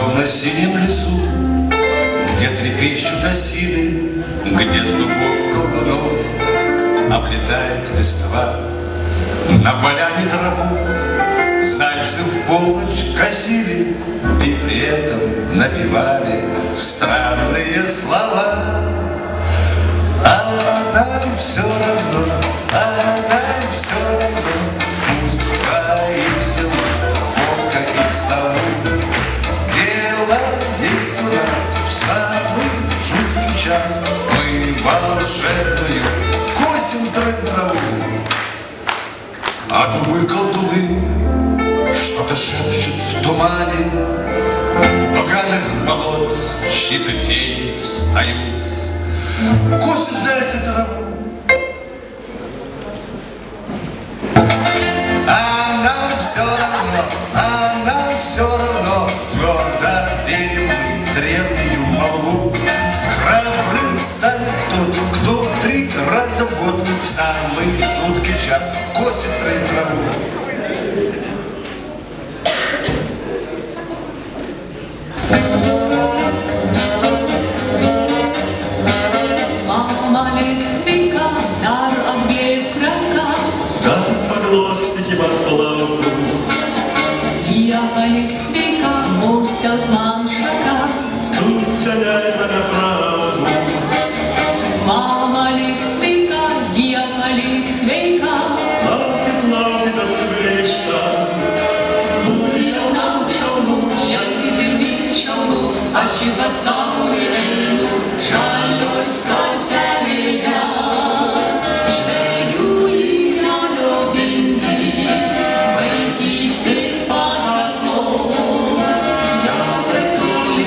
темно-синем лесу, где трепещут осины, где с дубов колдунов облетает листва. На поляне траву зайцы в полночь косили и при этом напевали странные слова. А нам все равно, а нам все равно, пусть боимся волка и сову. Дело есть у нас в самый жуткий час, мы волшебную косим траву. А дубы-колдуны что-то шепчут в тумане, поганых болот чьи-то тени встают, косят зайцы траву. А нам все равно, а нам все равно, твердо верим мы в древнюю молву. Храбрым станет тот, кто 3 раза в год в самый жуткий час косит траву. Мамалик свинка, дар обглеет крака, там подлостики подплавают. Ялик свинка, мустят маншака, Тут сяляет направо. Мамалик свинка, ялик свинка, Лапит до свечка. Мулио нам чону, щанки первит чону, а щиба саму елейну, шалой скальтерия. Швею и рядо бинди, вейки здесь пасатос, я притулил.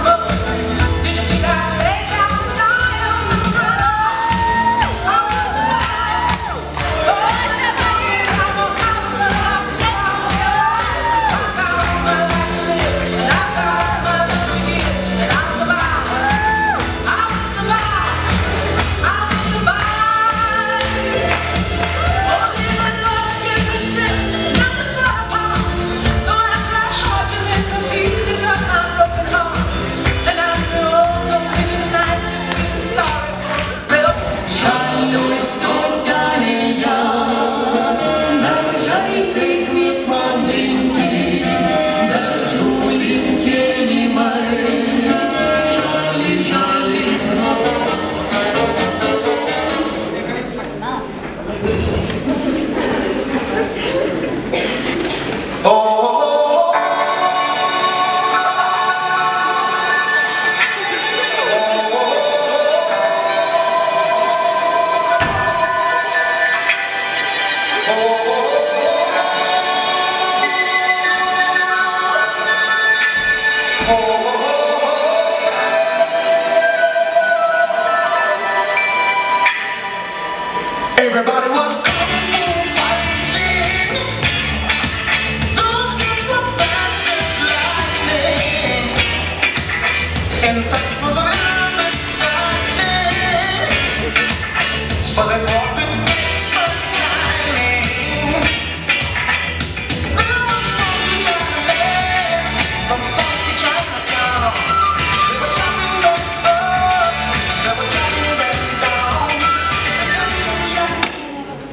Everybody was kung fu fighting. Those kids were fast as lightning. In fact, it was a little bit frightening, but they fought with expert timing. They were funky Chinamen from funky Chinatown. They were chopping them up, they were chopping them down. It's a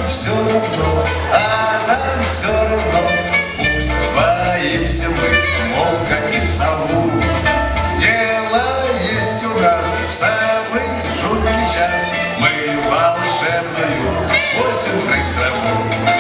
все равно, а нам все равно. Пусть боимся мы волка и сову. Дело есть у нас в самый жуткий час. Мы волшебную осень трек траву.